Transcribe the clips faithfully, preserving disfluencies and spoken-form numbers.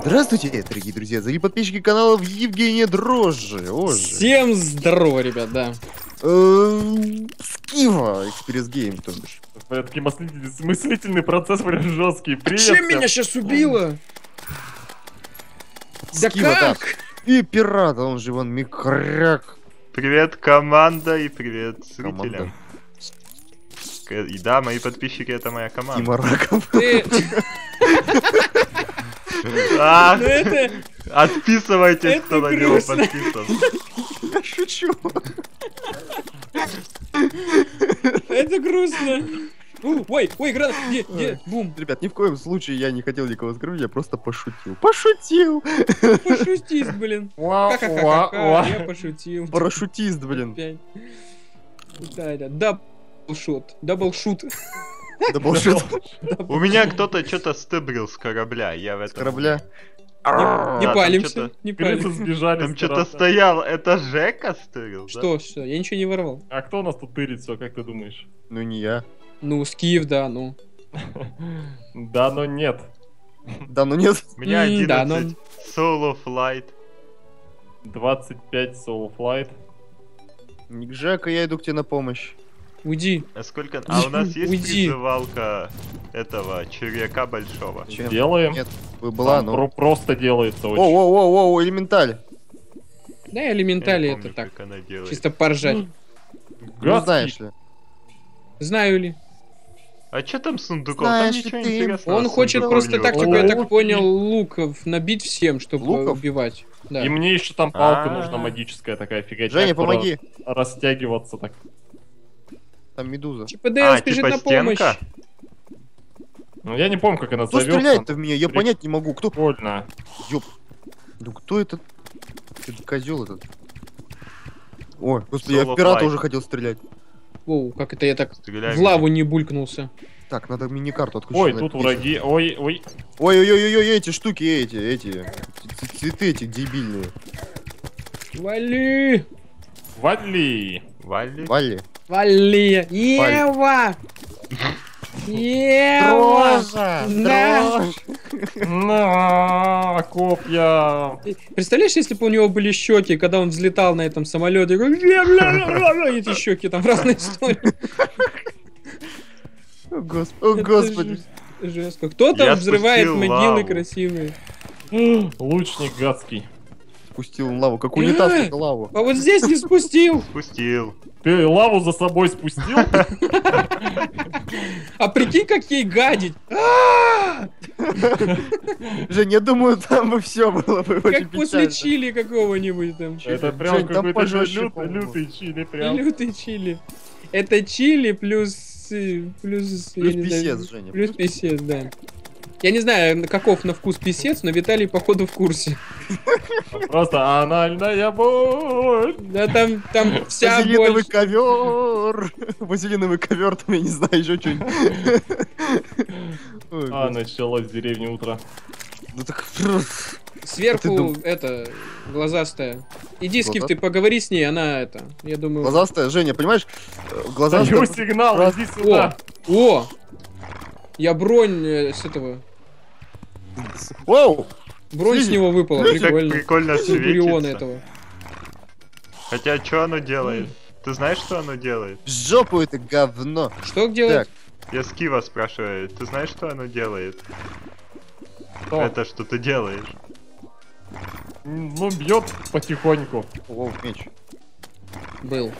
Здравствуйте, дорогие друзья, зрители подписчики канала Евгения Дрожжи. Оже. Всем здорово, ребят, да. Скива, Экспресс Гейм, то бишь. Такой мыслительный, мыслительный процесс прям жесткий. Привет. Чем меня сейчас убило? Да Скива, да. как? И пират, он же вон Микряк. Привет, команда, и привет Команда. зрителям. И да, мои подписчики — это моя команда. Тима Раков. Ты... А, Ну это... Отписывайтесь, это кто на него грустно. подписан. Я шучу. Это грустно. У, Ой, ой, гранат, где, где, бум. Ребят, ни в коем случае я не хотел никого скрыть, я просто пошутил. Пошутил! Пошутист, блин. Уа, уа, Ха-ха-ха-ха, уа. я пошутил. Парашютист, блин. Опять. Да, да, даблшот, даблшут. Да bullshit. У меня кто-то что-то стыбрил с корабля, я в С этом... корабля. Не там палимся, чё-то- не Крысы палимся. сбежали. Там с что-то корабля. стоял, это Жека стырил, да? Что, что, я ничего не воровал. А кто у нас тут тырит все, как ты думаешь? Ну не я. Ну, Скиф, да, ну. Да, но нет. Да, ну нет. У меня М, да, но- одиннадцать Solo Flight. двадцать пять Soul Flight. Ник Жека, я иду к тебе на помощь. Уйди. А сколько... А у нас есть Уйди. призывалка этого червяка большого? Чем? Делаем. Нет, вы была, Там но... про- просто делается очень. Воу-воу-воу-воу, элементаль. Да, Я не элементали помню, это так. как она делает. Чисто поржать. Ну, Гадский. знаешь ли. Знаю ли. А что там с сундуком? Знаешь Там ничего ли ты, интересного. Он с хочет сундуком просто не так, выходит. типа, я так Луки. понял, луков набить всем, чтобы Луков? убивать. Да. И мне еще там палка А-а-а. нужна магическая такая фигача. Женя, которая помоги. Растягиваться так. Там медуза. ЧПД А, спешит типа на помощь. стенка? Ну я не помню, как она Кто зовется. стреляет-то в меня? Я При- понять не могу. Кто? Прикольно. Ёп. Ну кто этот? Это козел этот. Ой, господи, я Соло в пирата флайт. уже хотел стрелять. Воу, как это я так Стреляй в меня. лаву не булькнулся. Так, надо мини-карту отключить. Ой, на тут песен. враги. Ой, ой. Ой-ой-ой-ой, эти штуки, эти, эти. ц- Цветы эти дебильные. Вали! Вали. Вали? Вали. Вали! Ева! Ева! Дрожа! Да. Дрожь! На копья. Представляешь, если бы у него были щеки, когда он взлетал на этом самолете, эти щеки там в разные стороны. О, гос- О, Это господи. ж- Жестко. Кто там Я взрывает спустил могилы лаву. красивые? Лучник гадский. Спустил он лаву. Как унитаз, только лаву. А вот здесь не спустил. Спустил. Ты лаву за собой спустил? А прикинь, как ей гадить. А! Жень, я думаю, там бы все было бы очень Как после печально. чили какого-нибудь там. Это прям Жень, там какой-то пожестче, лют- по-моему. лютый чили прям. Лютый чили. Это чили плюс... э, Плюс... я Плюс не знаю, писец, Женя. Плюс писец, да. Я не знаю, каков на вкус писец, но Виталий, походу, в курсе. Просто анальная боль. Да там, там вся Вазелиновый боль. ковер. Вазелиновый ковер, там, я не знаю, еще что-нибудь. Ой, А, господи. началось в деревне утро. Ну так... Ты Сверху, дум- это, глазастая. Иди, Скиф, Глаза- ты поговори с ней, она, это, я думаю... Глазастая, Женя, понимаешь? Э, Глазастая... Даю сигнал, раз- иди О, сюда. о! Я бронь э, с этого... Воу! Бронь с Слизень. него выпала, Как прикольно. прикольно Центуриона светится. этого. Хотя, что оно делает? Ты знаешь, что оно делает? В жопу это говно. Что делать? Я Скива спрашиваю, ты знаешь, что оно делает? Что? Это что ты делаешь? Ну, бьет потихоньку. Воу, меч. Был.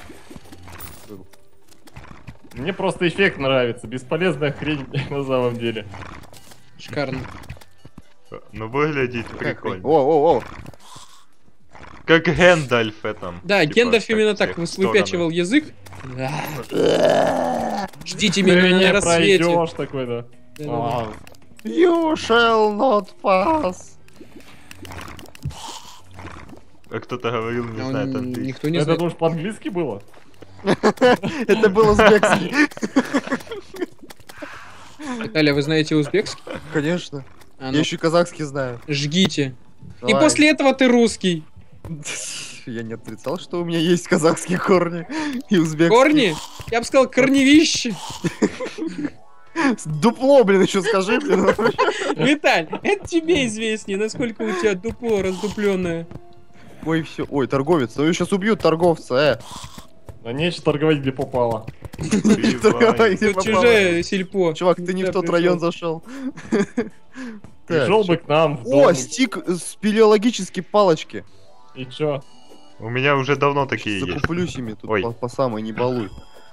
Мне просто эффект нравится. Бесполезная хрень на самом деле. Шикарно. Ну, выглядит Какая хрень? прикольно. О, о, о. Как Гэндальф этом. Да, Типа, Гендальф так именно всех так в выс- стороны. выпячивал язык. Ждите Ты меня на не рассвете. пройдешь такой, да. Да-да-да. А, You shall not pass. А кто-то говорил, не А знаю, он- там ты. Никто не Это знает. уж по-английски было? Это был узбекский. Виталий, вы знаете узбекский? Конечно. А Я ну, еще и казахский знаю. жгите. И Давай. после этого ты русский. Я не отрицал, что у меня есть казахские корни и узбекские. Корни? Я бы сказал, корневище. Дупло, блин, еще скажи, блин. Виталь, это тебе известнее, насколько у тебя дупло раздупленное. Ой, все. Ой, торговец. Ну сейчас убьют торговца, э. Да нечего торговать, где попало. Торговать где Тут попало. чужое сельпо. Чувак, ты не в тот Пришел. район зашел. Пришел бы к нам в О, дом. стик спелеологические палочки. И чё? У меня уже давно такие есть. Закуплюсь ими тут Ой. по, по самой, не балуй.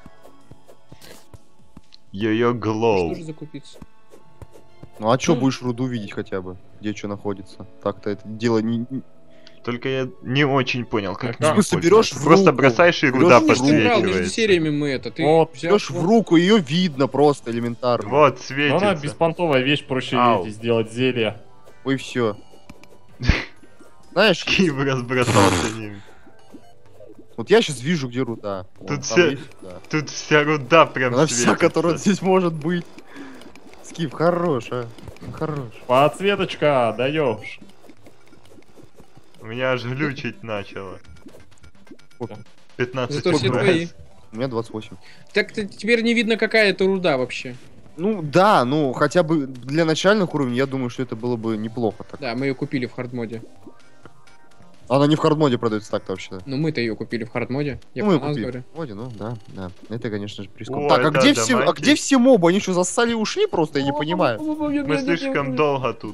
Йо-йо Что глоу. же закупиться? Ну а чё, Ну. будешь руду видеть хотя бы? Где что находится? Так-то это дело не... не- Только я не очень понял, как В ним смысле, пользоваться. берешь в Просто руку, бросаешь и берешь руда в Помнишь, ты брал между подсвечивается. сериями мы это? Ты Вот, взял, Берешь в руку, ее видно просто элементарно. Вот, Ну, она светится. беспонтовая вещь, проще Ау. эти сделать зелье. Ой, все. Знаешь, Киев разбросался ними. вот я сейчас вижу, где руда. Вон Тут там все- есть, да. Тут вся руда прям Она вся, светится. которая здесь может быть. Скиф, хорош, а. Хорош. Подсветочка, даешь. У меня аж глючить начало. Сколько? пятнадцать Зато все эф пи эс. твои. У меня двадцать восемь. Так ты- теперь не видно, какая это руда вообще. Ну да, ну хотя бы для начальных уровней, я думаю, что это было бы неплохо так. Да, мы ее купили в хардмоде. Она не в хардмоде продается так-то вообще. Но мы-то ее купили в хардмоде. Я Ну, мы про нас купили. говорю. В моде, ну да, да. Это, конечно же, приском. О, Так, а это где все, а дамаги. где все мобы? Они что, зассали и ушли просто? Я не понимаю. Мы слишком долго тут.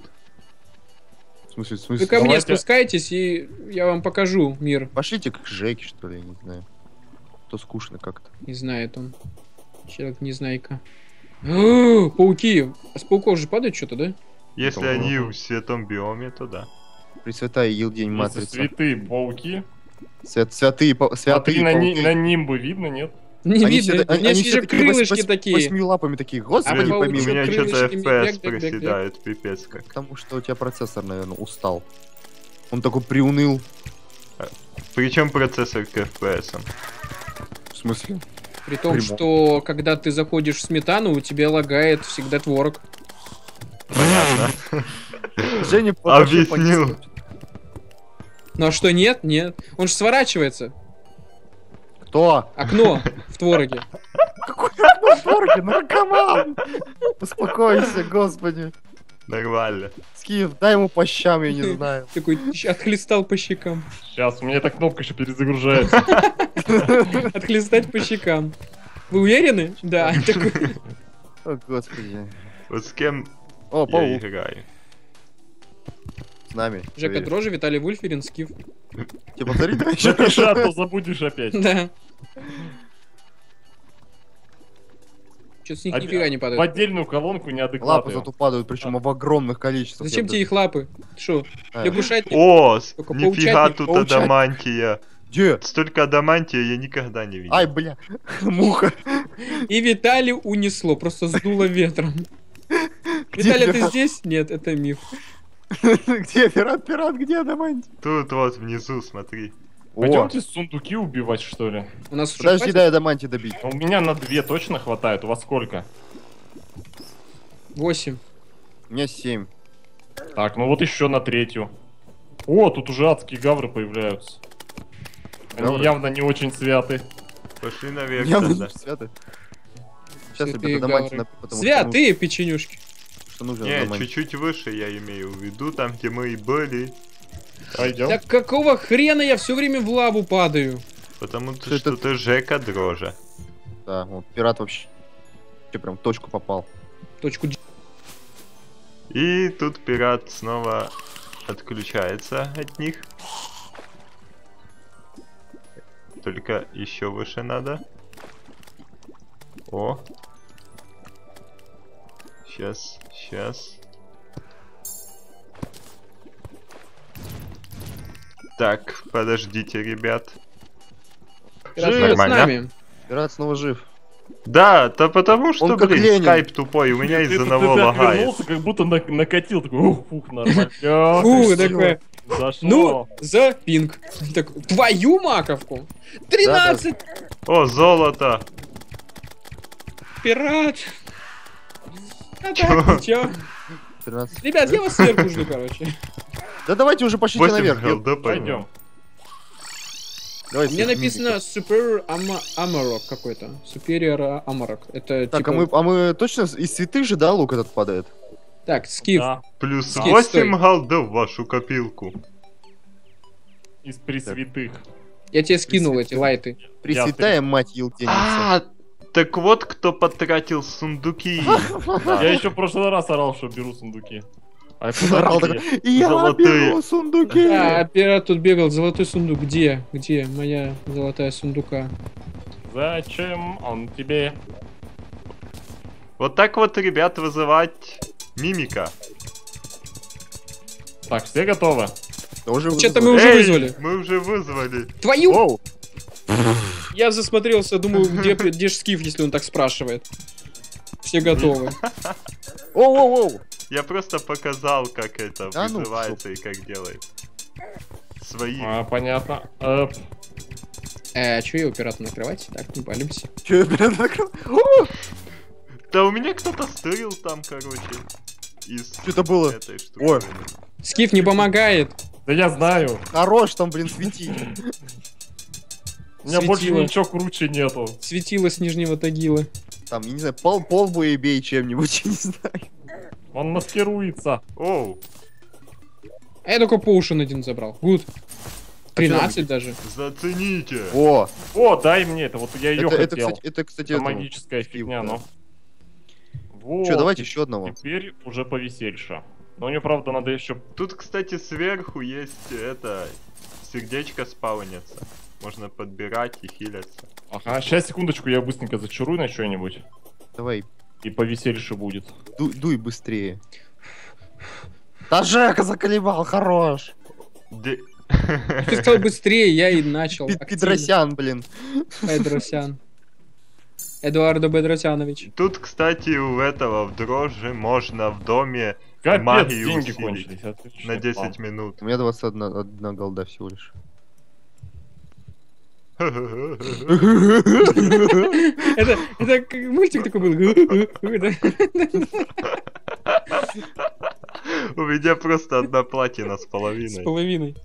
В смысле, в Вы смысле? ко мне Давайте. спускайтесь, и я вам покажу мир. Пошлите к Жеке, что ли, я не знаю. То скучно как-то. Не знает он. Человек незнайка. О, пауки! А с пауков же падает что-то, да? Если Ого. они в святом биоме, то да. Пресвятая Елдень Если Матрица. цветы, пауки. Свят, святые, па- Смотри, святые на, ни- пауки. на нимбы видно, нет? Не Они видно. все, У меня они же все такие вось- крылышки вось- такие. восьми лапами такие. Господи, А паучок У помилуй. меня что-то крылышками, эф пи эс бег, бег, бег, бег. проседает, пипец как. Потому что у тебя процессор, наверное, устал. Он такой приуныл. Причем процессор к эф пи эс. В смысле? При том, Прямо. что когда ты заходишь в сметану, у тебя лагает всегда творог. Понятно. Женя вообще Объяснил. погиб. Ну а что, нет? Нет. Он же сворачивается. Кто? Окно в твороге. Какой окно в торге? Наркоман! Успокойся, господи. Нормально. Скиф, дай ему по щам, я не знаю. Такой отхлестал по щекам. Сейчас, у меня эта кнопка еще перезагружается. Отхлестать по щекам. Вы уверены? Да. Такой. О, господи. Вот с кем О, я паук играю? с нами. Жека Проверь. Дрожжи, Виталий Вульферин, Скиф. Тебе повторить? давай еще? Запиши, а то забудешь опять. Да. Что-то с них А- нифига не В падает. отдельную колонку Лапы неадекватные. зато падают, причем в огромных количествах. Зачем Я тебе их лапы? Что, даже- лягушатник? О, с- Только нифига паучатник, тут паучатник. адамантия. Где? Столько адамантия я никогда не видел. Ай, бля, муха. И Виталий унесло, просто сдуло ветром. Виталий, ты пират? здесь? Нет, это миф. Где пират, пират, где Адаманти? Тут вот внизу, смотри. О, Пойдемте сундуки убивать, что ли? У нас уже подожди, хватит? дай Адаманти добить. У меня на две точно хватает. У вас сколько? Восемь. У меня семь. Так, ну вот еще на третью. О, тут уже адские гавры появляются. Они Гавры? явно не очень святы. Пошли наверх Я тогда. святы. Сейчас, Святые ребята, Адаманти гавры. напи- потому что Святые печенюшки. нужно- что нужно Не, Адаманти. чуть-чуть выше я имею в виду, там где мы и были. Пойдем. Так какого хрена я все время в лаву падаю? Потому Что что это? ты Жека Дрожа. Да, вот, пират вообще вообще прям в точку попал. Точку G. И тут пират снова отключается от них. Только еще выше надо. О. Сейчас, сейчас. Так, подождите, ребят. Пират Жив. с Нормально. нами. Пират снова жив. Да, то потому что, Он как блин, Ленин. скайп тупой, у меня Ты- из-за ты- того ты так лагает. вернулся, как будто на- накатил. Такой, ух, фух, нормально. Фу, всё. такое. Зашло. Ну, за пинг. Так, твою маковку. тринадцать О, золото! пират. А Чё? так, чё? тринадцать. Ребят, я вас сверху жду, короче. Да давайте уже пошлите восемь наверх. голды, ёп. Пойдем. Давай, Мне всех написано мимиков. Super Ama- Amarok какой-то. Superior Amarok. Это Так, типа... а мы, а мы точно с- из святых же, да, лук этот падает? Так, скиф. Да, Плюс Скид, восемь стой. голдов в вашу копилку. из пресвятых. Я тебе скинул Пресвятая. эти лайты. Пресвятая мать елтеница. А, так вот кто потратил сундуки. Я еще в прошлый раз орал, что беру сундуки. А куда Орал тебе? такой, я Золотые. беру сундуки. А, пират тут бегал, золотой сундук. Где? Где моя золотая сундука? Зачем он тебе? Вот так вот, ребят, вызывать мимика. Так, все готовы? Да уже Что-то вызвали. мы уже Эй, вызвали. Мы уже вызвали. Твою! Оу, Я засмотрелся, думаю, где, где ж скиф, если он так спрашивает. Все готовы. оу, оу, оу. Я просто показал, как это Да ну, вызывается и как делается. Свои. А, понятно. Э, Э, а чё я у пирата на кровати? Так, не палимся. Чё я прям накрыл? О, Да у меня кто-то стырил там, короче. Из Что-то было. этой штуки. Ой. Скиф не помогает. да я знаю. Хорош там, блин, светить. У меня больше Светило. ничего круче нету. Светило с нижнего тагила. Там, я не знаю, пол, пол бы и бей чем-нибудь, я не знаю. Он маскируется. Оу, А я только поушен один забрал. Гуд. тринадцать даже. зацените. О, О, дай мне это, вот я ее это, это, хотел. кстати, это, кстати, Это этому. магическая Стив, фигня, да. ну. Вот. Чё, давайте еще одного. Теперь уже повесельше. Но мне, правда, надо еще... Тут, кстати, сверху есть это сердечко спаунится. Можно подбирать и хилиться. Ага, сейчас, секундочку, я быстренько зачарую на что-нибудь. Давай, И повесельше будет. дуй, дуй быстрее. Да Жека заколебал, хорош. Де- Ты сказал быстрее, я и начал. Пи- активно. Педросян, блин. Педросян. Эдуардо Бедросянович. Тут, кстати, у этого в дрожжи можно в доме Капец, магию деньги усилить кончились. Отличный на десять план. минут. У меня двадцать одна одна голда всего лишь. Это, это как мультик такой был. У меня просто одна платина с С половиной. половиной.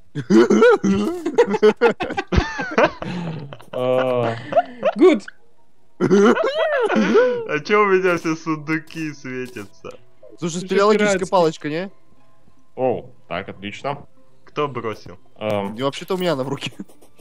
А, Гуд. А чё у меня все сундуки светятся? Слушай, Слушай, спелеологическая пиратский. палочка, не? Оу, так, отлично. Кто бросил? Эм, Не, вообще-то у меня она в руке.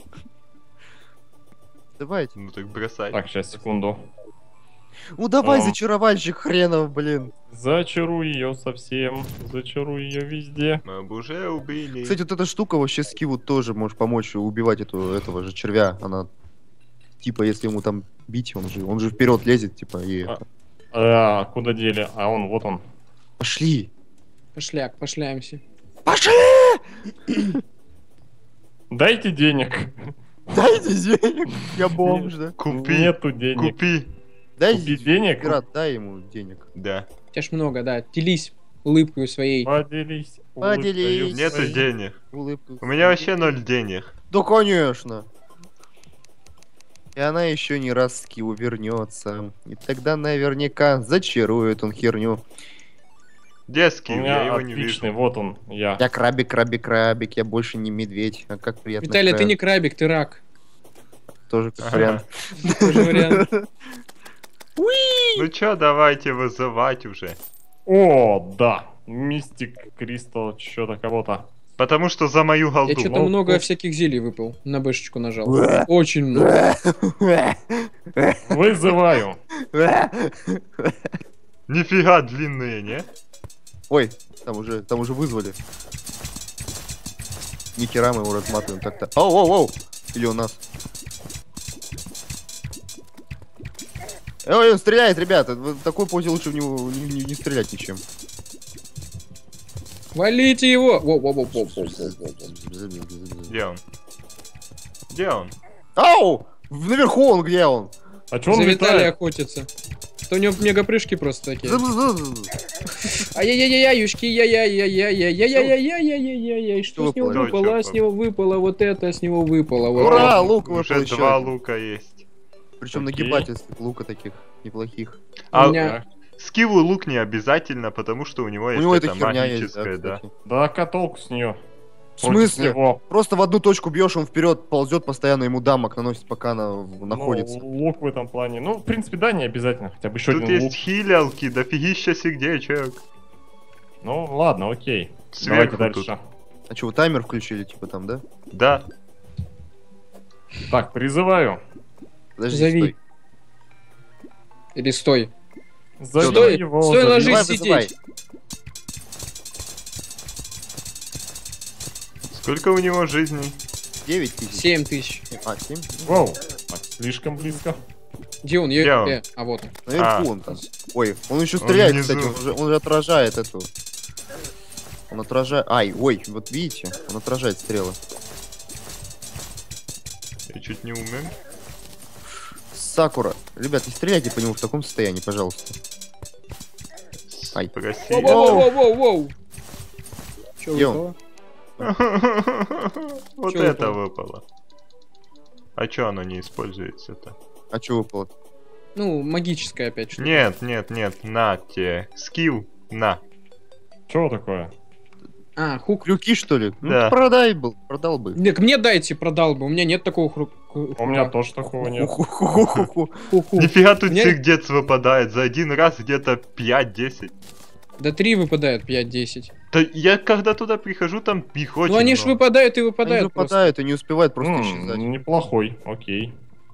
Давайте. Ну так бросай. Так, сейчас, секунду. Ну давай, Ам. зачаровальщик хренов, блин. Зачаруй ее совсем. Зачаруй ее везде. Мы бы уже убили. Кстати, вот эта штука вообще скиву тоже может помочь убивать эту, этого же червя. Она, типа, если ему там бить, он же, он же вперед лезет, типа, и... А. А, куда дели? А он, вот он. Пошли! Пошляк, пошляемся. Пошли! Дайте денег. Дайте денег! Я бомж, да? Купи. Нету денег. Купи. Дай Купи денег? пират, дай ему денег. Да. У тебя ж много, да. Делись улыбкой своей. Поделись. Поделись. улыбкою Нету своей. денег. Улыбку. У меня вообще ноль денег. Да, конечно. И она еще не раз с Киу вернется. И тогда наверняка зачарует он херню. Детский, У я меня его не отличный, вижу. вот он, я. Я крабик, крабик, крабик, я больше не медведь. А как приятно. Виталий, ты краб. не крабик, ты рак. Тоже как Ага. вариант. Тоже вариант. Ну чё, давайте вызывать уже. О, да. Мистик, Кристалл, что-то кого-то. Потому что за мою Я голду. что-то ну, много ну. всяких зелий выпал. На бэшечку нажал. Очень много. Вызываю. Нифига длинные, не? Ой, там уже, там уже вызвали. Нихера мы его разматываем так-то. Оу, оу, оу! Или у нас? Ой, он стреляет, ребята. В такой позе лучше в него не, не- не стрелять ничем. Валите его! Во, во, во, во, во, во, во. Где он? Где он? Ау! Наверху он, где он? А чё он За Виталия летает? охотится. Это у него мега-прыжки просто такие. Зы-зы-зы. Ай-яй-яй-яй-юшки, яй-яй-яй-яй-яй-яй-яй-яй-яй-яй. Что с него выпало? Что, выпало? чё С него выпало, вот это с него выпало. вот Ура, это. лук выпал Уже еще два один. лука есть. Причем Окей. нагибательств лука таких неплохих. А У меня... Скиву лук не обязательно, потому что у него У есть него это эта херня есть, да, магическая, да. кстати. Да, какая толку с нее? В Против смысле? него. Просто в одну точку бьешь, он вперед ползет, постоянно ему дамаг наносит, пока она в- находится. Ну, лук в этом плане. Ну, в принципе, да, не обязательно. Хотя бы еще Тут один есть лук. хилялки, дофигища сердечек. Ну, ладно, окей. Сверху Давайте тут. дальше. А что, вы таймер включили, типа там, да? Да. Так, призываю. Подожди, Зови. стой. Или стой. Зови Стой, его, стой, зови. ложись. Вызывай, сидеть. вызывай. Сколько у него жизней? девять тысяч. семь тысяч. А, семь? Воу. Так, слишком близко. Где он? Я- Где он? э, А вот он. Наверху А. он там. Ой, он еще Он стреляет, внизу. кстати, он же, он же отражает эту. Он отражает. Ай, ой, вот видите, он отражает стрелы. Я чуть не умер. Сакура. Ребят, не стреляйте по нему в таком состоянии, пожалуйста. Ай. Прости. Воу-воу-воу-воу-воу. Чё Где он? выпало? Вот Чё это выпало? выпало. А чё оно не используется-то? А что выпало? Ну, магическая опять что-то. Нет, нет, нет, на тебе. Скилл, на. Что такое? А, хук. Крюки, что ли? Ну, Да. продай был, продал бы. Так мне дайте, продал бы. У меня нет такого хру... ху- У меня хука. тоже такого нет. Ху-ху-ху-ху-ху. Ху-ху. Нифига тут Мне- сердец выпадает. За один раз где-то пять-десять. Да три выпадает, пять-десять. Да я когда туда прихожу, там их очень Ну они ж много. выпадают и Они выпадают просто. выпадают и не успевают просто М, исчезать. Неплохой, окей.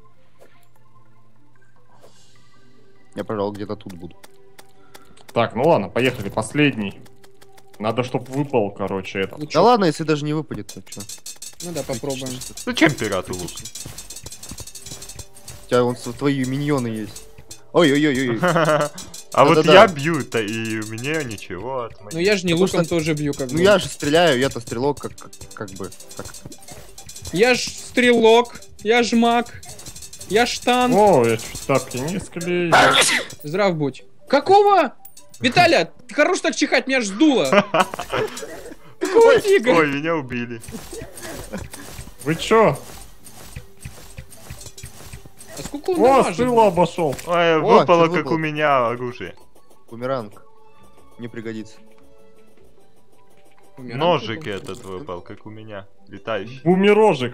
Я, пожалуй, где-то тут буду. Так, ну ладно, поехали, последний. Надо, чтоб выпал, короче, этот. Ну, Да чё? ладно, если даже не выпадет, то что? Ну да, попробуем. Зачем пирату лук? У тебя вон с- твои миньоны есть. Ой-ой-ой-ой. А вот Да-да-да. я бью-то, и мне ничего от моих. Ну я же не Потому луком что- тоже бью, как Ну бы. я же стреляю, я-то стрелок, как, как, как бы. Как... Я ж стрелок, я ж маг, я ж танк. О, я чуть тапки не склеил. Здрав будь. Какого? Виталя, ты хорош так чихать, меня ж сдуло. Какого фига? Ой, меня убили. Вы чё? А сколько он О, с дамажит? тыла обошел. Ой, О, выпало, чё как выпало? у меня оружие. Бумеранг. Не пригодится. Умирает Ножик такой? этот выпал, как у меня. Летающий. Бумерожик.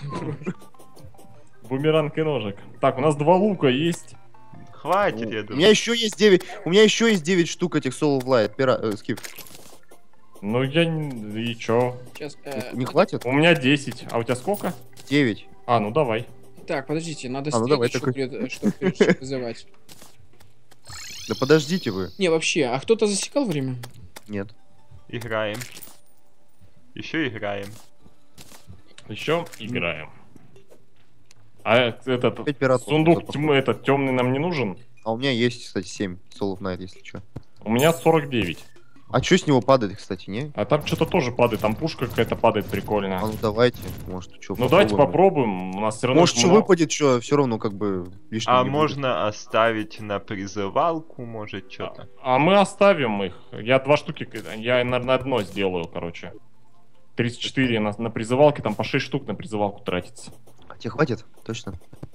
Бумеранг и ножик. Так, у нас два лука есть. Хватит, я У меня думаю. еще есть девять. У меня еще есть девять штук этих Soul of Light. Пира... э, скиф. Ну я не... И чё? Сейчас, э, Не хватит? У меня десять. А у тебя сколько? девять. А, ну давай. Так, подождите, надо А, ну давай стрелять, такой. чтобы, чтобы прежде вызывать. Да подождите вы. Не, вообще, а кто-то засекал время? Нет. Играем. Еще играем. Еще играем. А э- этот Опять пиратов. сундук кто-то тьмы, этот темный нам не нужен? А у меня есть, кстати, семь Soul of Night, если что. У меня сорок девять. А что с него падает, кстати, не? А там что-то тоже падает, там пушка какая-то падает прикольная. А ну давайте, может, что. Ну давайте попробуем, у нас все равно... Может, их что много. выпадет, что все равно как бы лишним А не будет. можно оставить на призывалку, может, что-то. А мы оставим их. Я два штуки, я, наверное, одно сделаю, короче. тридцать четыре на, на призывалке, там по шесть штук на призывалку тратится. А тебе хватит? Точно?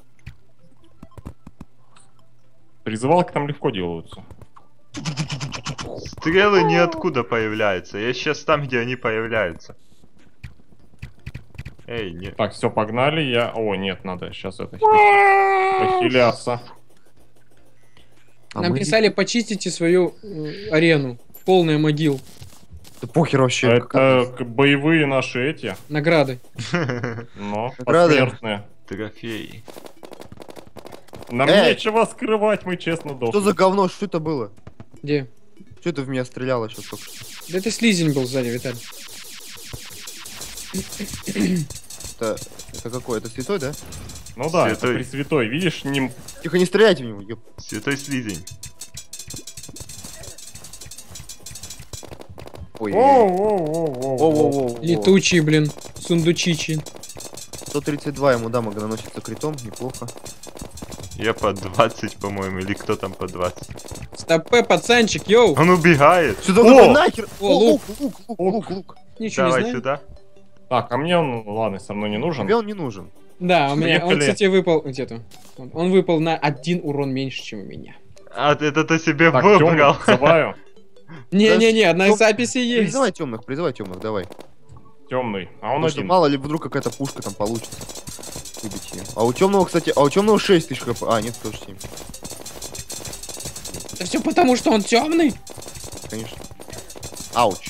Призывалки там легко делаются. Стрелы ниоткуда появляются. Я сейчас там, где они появляются. Эй, нет. Так, все, погнали. Я... О, нет, надо сейчас это... Похиляться. А Нам мы- писали, почистите свою э, арену. Полная могил. Да похер вообще. Это к- боевые наши эти, Награды. но Награды. посмертные. Трофеи. Нам Эй! нечего скрывать, мы честно Что дохли. за говно? Что это было? Где? Что это в меня стреляло сейчас только? Да это слизень был сзади, Виталий. Это, это какой? Это святой, да? Ну да, Святой. это Пресвятой. Видишь, ним... Тихо, не стреляйте в него, ёп. Святой слизень. Ой, Воу-воу-воу-воу. Воу-воу-воу. Летучий, блин. Сундучичи. сто тридцать два ему дамага наносится критом, неплохо. Я по двадцать, по-моему, или кто там по двадцать. Стопэ, пацанчик, йоу. Он убегает. Сюда О! какой нахер! О, О, лук. лук, лук, лук, лук, лук. Ничего не Давай знаю. сюда. Так, а мне он, ладно, все равно не нужен. Тебе он не нужен. Да, у меня, он, Поехали. кстати, выпал где-то. Он- Он выпал на один урон меньше, чем у меня. А это ты себе Так, выбрал. темных призываю. Не-не-не, на Тём- записи есть. Призывай темных, призывай темных, давай. Темный. А он Потому что один. мало ли вдруг какая-то пушка там получится. Выбить ее. А у темного, кстати, а у темного шесть тысяч хп. А, нет, тоже семь. Это все потому, что он темный? Конечно. Ауч.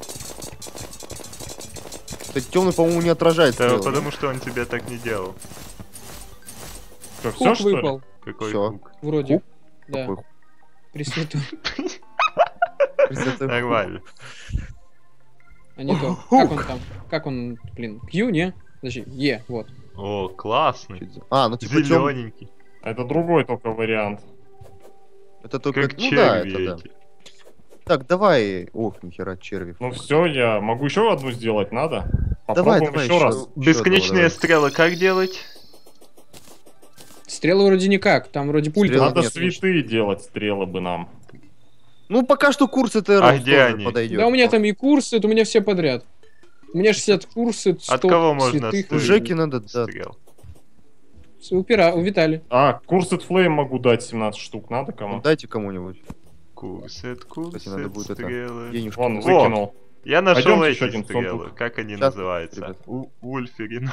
Кстати, темный, по-моему, не отражает Да, стрелы, потому что он тебе так не делал. Что, Хук все, что ли? выпал. Какой Всё. хук? Вроде. Хук? Да. Какой Пресвятой. Пресвятой хук. Нормально. А не то. Хук. Как он там? Как он, блин, Q, не? Подожди, Е, вот. О, классный. А, ну типа тем... Зелененький. Это другой только вариант. Это только... Как ну да, черви это да. эти. Так, давай... Ох, нихера, черви. Ну все, я могу еще одну сделать, надо? Давай, Попробуем давай, еще еще. раз. Ещё Бесконечные одного стрелы как делать? Стрелы вроде никак, там вроде пульта. Стрелы Надо нет, святые делать стрелы бы нам. Ну, пока что курс это А где они? подойдет. Да у меня там и курсы, это у меня все подряд. У меня шестьдесят курсы, сто От кого можно святых. У стрелять? Жеки надо, да. Стрел. У пера, у Витали. А, Cursed Flame могу дать семнадцать штук, надо Ну, кому? дайте кому-нибудь. Курсет, Кстати, надо курсет, будет это, стрелы. денежки. Вон, кидать. выкинул. Я нашел Пойдемте эти еще один стрелы. сундук. Как они Сейчас, называются? ребят. У Ульферин.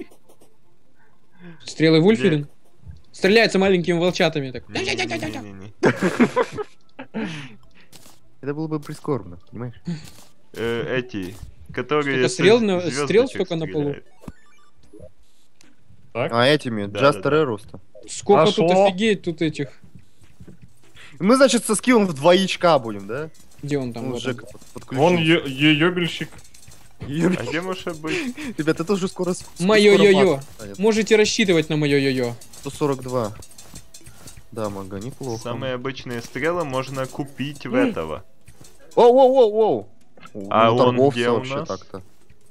Стрелы Вульферин. Стреляется маленькими волчатами. Так. Не-не-не-не-не. Это было бы прискорбно, понимаешь? Э, Эти, которые... Сколько со стрел на- звездочек стрел столько на полу? стреляют. Так? А этими, Да, Just да, да. Rerosta. Сколько тут Пошло. офигеть тут этих. Мы, значит, со скиллом в два ячка будем, да? Где он там? Ну, Вот Жека он. под- подключил. Вон е- е- ёбельщик. Юрий, А где может быть? ребят, это уже скоро... с- Моё скоро йо-йо. мат станет. Можете рассчитывать на мое йо-йо. сто сорок два. Да, мага, неплохо. Самые обычные стрелы можно купить в этого. Воу-воу-воу-воу! У А он торговца где у вообще нас? так-то.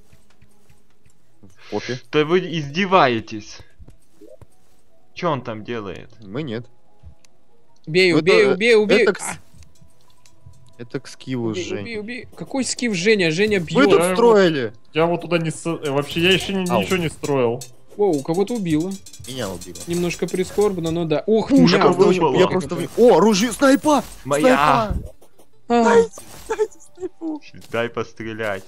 В попе. Да вы издеваетесь. Че он там делает? Мы нет. Убей, Ну, убей, это- убей, убей. Это к, А, с- это к скиллу убей, Жень. убей, убей. Какой скиф Женя? Женя Вы бьет. тут Да, строили! Я вот туда не... с- э, Вообще, я еще ни- Ау. ничего не строил. Воу, кого-то убило. Меня убило. Немножко прискорбно, но да. Ух, Пушка мяу, выпала. выпала. Я Как просто... в- О, оружие! Снайпа! Моя! Снайпа! А, Дайте, дайте снайпу! Дай пострелять.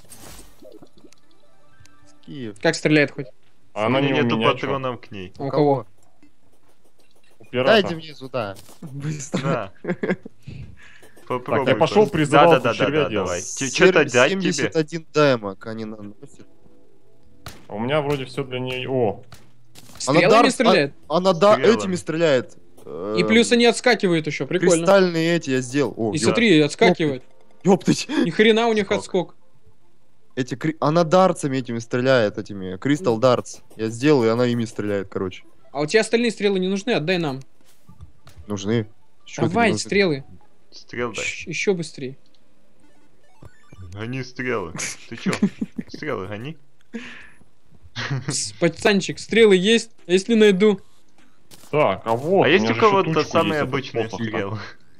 Скиф. Как стреляет хоть? А У она меня не у нету меня, чё? патронов к ней. А у кого? У пирата. Дайте мне сюда. Быстро. На. Попробуй. я пошел пос- призывалку Да-да-да, червя да, делать. давай. Что-то дать тебе? семьдесят один даймок они наносят. А у меня вроде все для нее. О, Она Стрелами дар- стреляет? Она да, Стрелами. этими стреляет. Э, И плюс они отскакивают еще, прикольно. Кристальные эти я сделал. О, И ёп- смотри, отскакивают. ёптать. Ни хрена у них Скок. отскок. Эти кри- она дартсами этими стреляет, этими. Кристалл дартс. Я сделал, и она ими стреляет, короче. А у тебя остальные стрелы не нужны? Отдай нам. Нужны. Чё Давай, тебе нужны? стрелы. Стрел дай. Щ- Еще быстрее. Гони стрелы. Ты чё? Стрелы гони. С- Пацанчик, стрелы есть? А если найду? так, а вот. А есть меня у же кого-то ещё тучку самые есть, это обычные плохо. стрелы?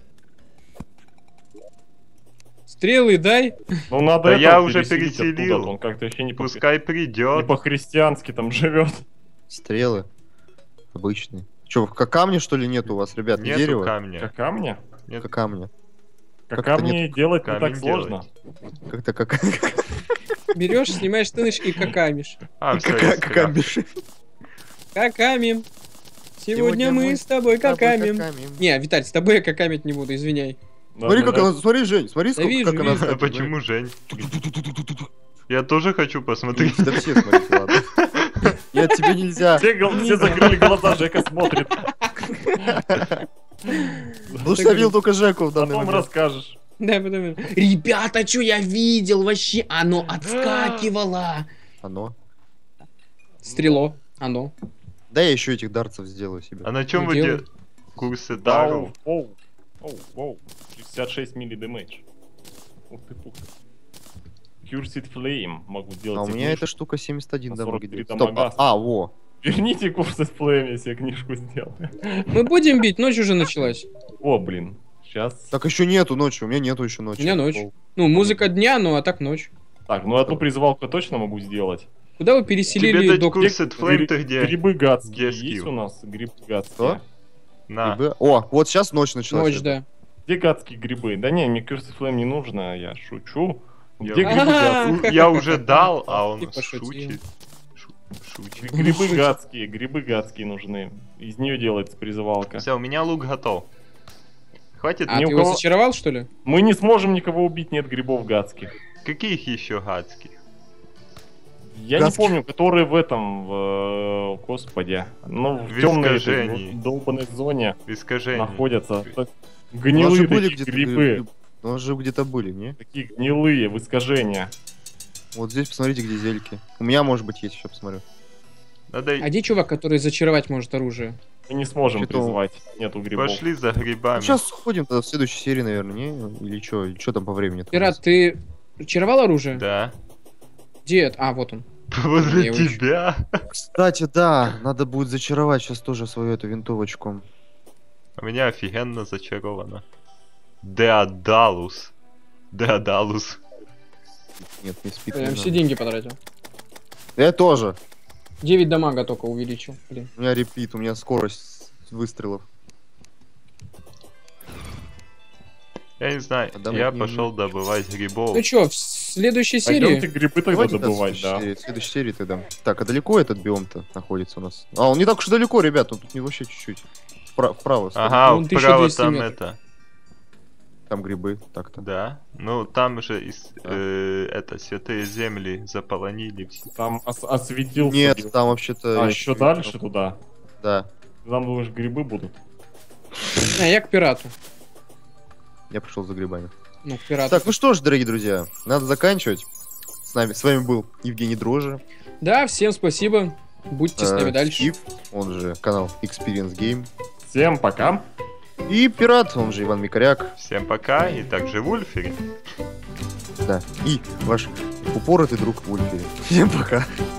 Стрелы дай. Ну надо Да этого я уже переселить переселил. оттуда, он как-то вообще не, по- Пускай не придет. по-христиански там живет. Стрелы. Обычные. Че, как камня, что ли, нет у вас, ребят? Не Нету дерево? камня. Как камня? Нет. Как камня. Как Как-то камни делать не камень так сложно. Как-то как... Берешь, снимаешь штаны и какамишь. А, всё, я Как стрел. камеш. Какамим. Сегодня мы с тобой какамим. Не, Виталь, с тобой я какамить не буду, извиняй. Да, Смотри, да, как да. она... Смотри, Жень, смотри, сколько, вижу, как она... вижу. А скачет, почему Жень? Я тоже хочу смотри. посмотреть. Да все, смотрите, ладно. Нет, тебе нельзя. Все, гол- все закрыли глаза, Жека смотрит. Ну что я видел только Жеку в данный Потом момент. расскажешь. Да, потом... Ребята, что я видел вообще? Оно отскакивало. Оно. Стрело. Оно. Да я еще этих дарцев сделаю себе. А на чем Ну, вы делай. де... Курсы Да, даров? оу, оу, оу, шестьдесят шесть милли дэмэдж. Ух ты, пух ты. Cursed Flame могу сделать. А у себе меня книжку. эта штука семьдесят один На дамага сорок три делает. Стоп, дамага. а, а, во. Верните Cursed Flame, я себе книжку сделал. Мы будем бить, ночь уже началась. О, блин. Сейчас. Так еще нету ночи, у меня нету еще ночи. У меня ночь. Лол. Ну, музыка дня, ну а так ночь. Так, ну одну призывалку я точно могу сделать. Куда вы Тебе переселили дать доктор? Cursed Flame ты где? Грибы гадские Где есть скилл? у нас? Грибы гадские. Что? На. Грибы. О, вот сейчас ночь началась. Ночь, ребят. да. Где гадские грибы? Да не, мне Cursed Flame не нужно, я шучу. Где Я, грибы гадские? Ну, я уже дал, а он Ты пошутил. шутит. Шу- Шутит. Грибы гадские, грибы гадские нужны. Из нее делается призывалка. Все, у меня лук готов. Хватит. А ни ты у его кого- зачаровал, что ли? Мы не сможем никого убить, нет грибов гадских. Каких еще гадских? Я Гадских. не помню, которые в этом, в, э, господи, ну в В темной искажении. этой вот долбанной зоне Искажение. находятся. Так, У нас Гнилые же были такие где-то грибы. грибы. У нас же где-то были, не? Такие гнилые в искажения. Вот здесь посмотрите, где зельки. У меня, может быть, есть, еще посмотрю. Надо... А где чувак, который зачаровать может оружие? Мы не сможем Что-то- призвать, нету грибов. Пошли за грибами. Сейчас сходим тогда в следующей серии, наверное, не? Или что? Что там по времени? Пират, ты зачаровал оружие? Да. Где это? А, вот он. Возле Я его ищу. тебя. Кстати, да, надо будет зачаровать сейчас тоже свою эту винтовочку. У меня офигенно зачаровано. Деодалус. Деодалус. Нет, не спит. Я не все надо. деньги потратил. Я тоже. девять дамага только увеличил. Блин. У меня репит, у меня скорость выстрелов. Я не знаю, А давай я не- пошел добывать грибов. Ну чё, в следующей Пойдемте серии... грибы тогда Давайте, да, добывать, в да. следующей серии- в следующей серии тогда. Так, а далеко этот биом-то находится у нас? А, он не так уж и далеко, ребят, он тут не вообще чуть-чуть. Впра- вправо. сходи. Ага, Вон вправо тысяча двести там метров. это. Там грибы, так-то. Да. Ну там же из, А. э, это святые земли заполонили все. Там ос- осветился. Нет, биом. там вообще-то... А, еще дальше туда? Да. Там, думаешь, грибы будут? А, я к пирату. Я пришел за грибами. Ну, к пирату. Так, ну что ж, дорогие друзья, надо заканчивать. С нами, с вами был Евгений Дрожжи. Да, всем спасибо. Будьте с нами э, дальше. Стив, он же канал Experience Game. Всем пока. И Пират, он же Иван Микаряк. Всем пока, и также Вульфери. Да. И ваш упоротый друг Вульфери. Всем пока.